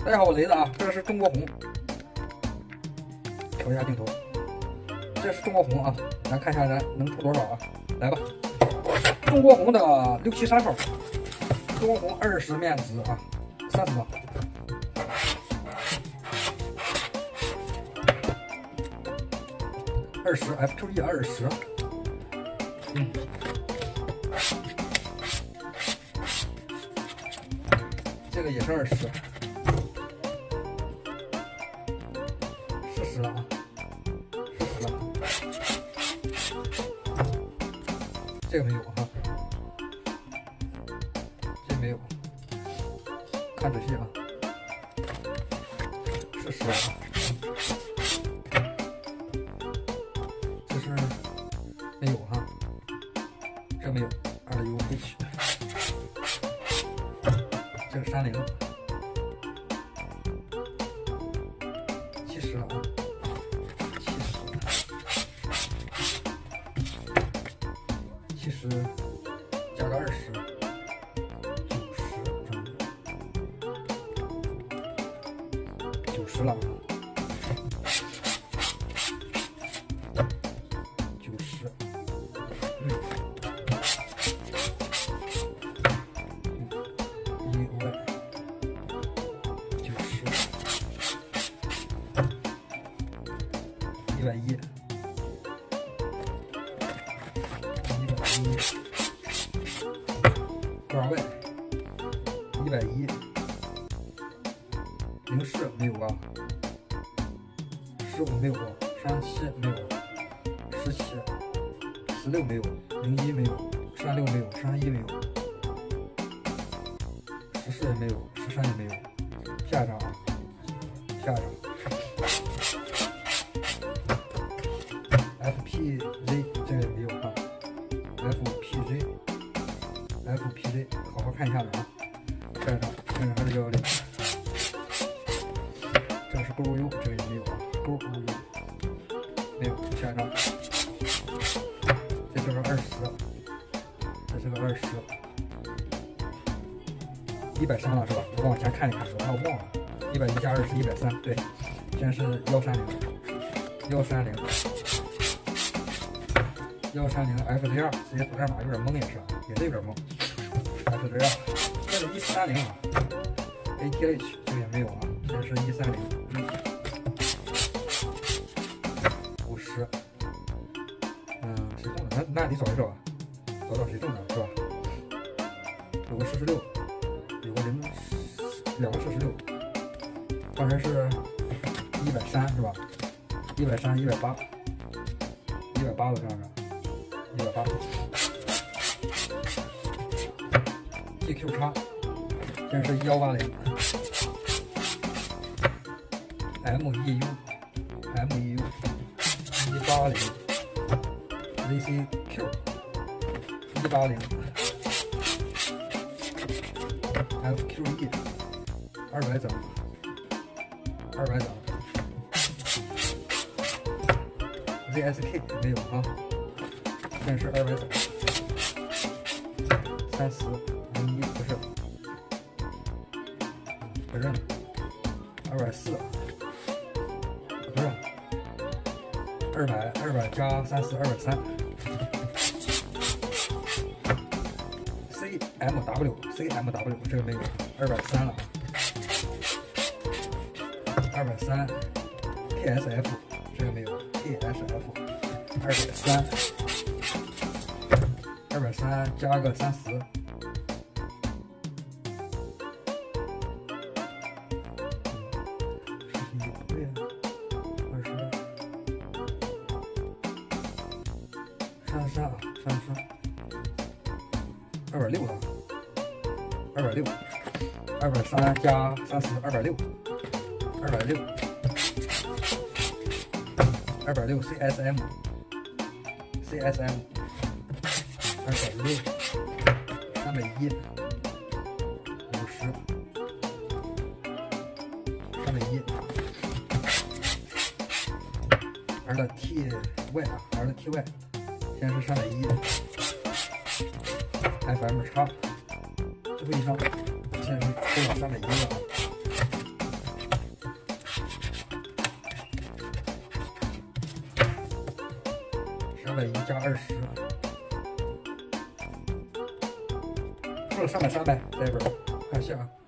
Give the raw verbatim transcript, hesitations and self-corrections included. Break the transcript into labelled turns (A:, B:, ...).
A: 大家好，我雷子啊，这个是中国红，调一下镜头，这是中国红啊，咱看一下咱能出多少啊？来吧，中国红的六七三号，中国红二十面值啊，三十张，二十 F Q E 二十，嗯。 这个也是二十，四十了啊，四十了。这个没有哈，这没有，看仔细啊，四十了啊，这是没有哈，这没有，二的 U 不起。 这个三零，七十了啊，七十，七十加个二十，九十，九十了啊，九十，嗯。 一百一，一百一，多少位？一百一，零四没有吧？十五没有，三七没有，十七，十六没有，零一没有，三六没有，三一没有，十四也没有，十三也没有。下一张啊，下一张。 F P Z 这个也没有啊 ，F P Z，F P Z， 好好看一下子啊。下一张，下一张还是幺幺零，这个是勾勾 U， 这个也没有啊，勾勾 U 没有。下一张，这是个二十，这是个二十，一百三了是吧？我往前看一看，我怕我忘了，一百一加二十，一百三，对，现在是幺三零，幺三零。 幺三零 F Z 二，直接走代码有点懵，也是，也是有点懵。F Z 二，这是一四三零啊 ，A T H 这个也没有啊，这是一三零，五十，嗯，谁中的？那那得找一找啊，找找谁中的是吧？有个四十六，有个零，两个四十六，刚才是一百三是吧？一百三，一百八，一百八的这样的。 一百八 ，G Q 叉，现在是幺八零 ，M E U，M E U， 一八零 ，Z C Q， 一八零 ，F Q E， 二百整，二百整 ，Z S K 没有啊。 现在是二百整，三十零一不是，不是，二百四，不是，二百二百加三十二百三 ，C M W C M W 这个没有，二百三了，二百三 K S F 这个没有 K S F 二百三。 二百三加个三十，十几不对呀，二十，三十三啊，三十三，二百六啊，二百六，二百三加三十，二百六，二百六，二百六 C S M，C S M。 二百六，三百一，五十，三百一 ，R 的 T Y 啊 ，R 的 T Y， 现在是三百一 ，F M 叉，最后一张，现在是抽到三百一了， 了一加二十，出了上百三百，下一本看一下啊。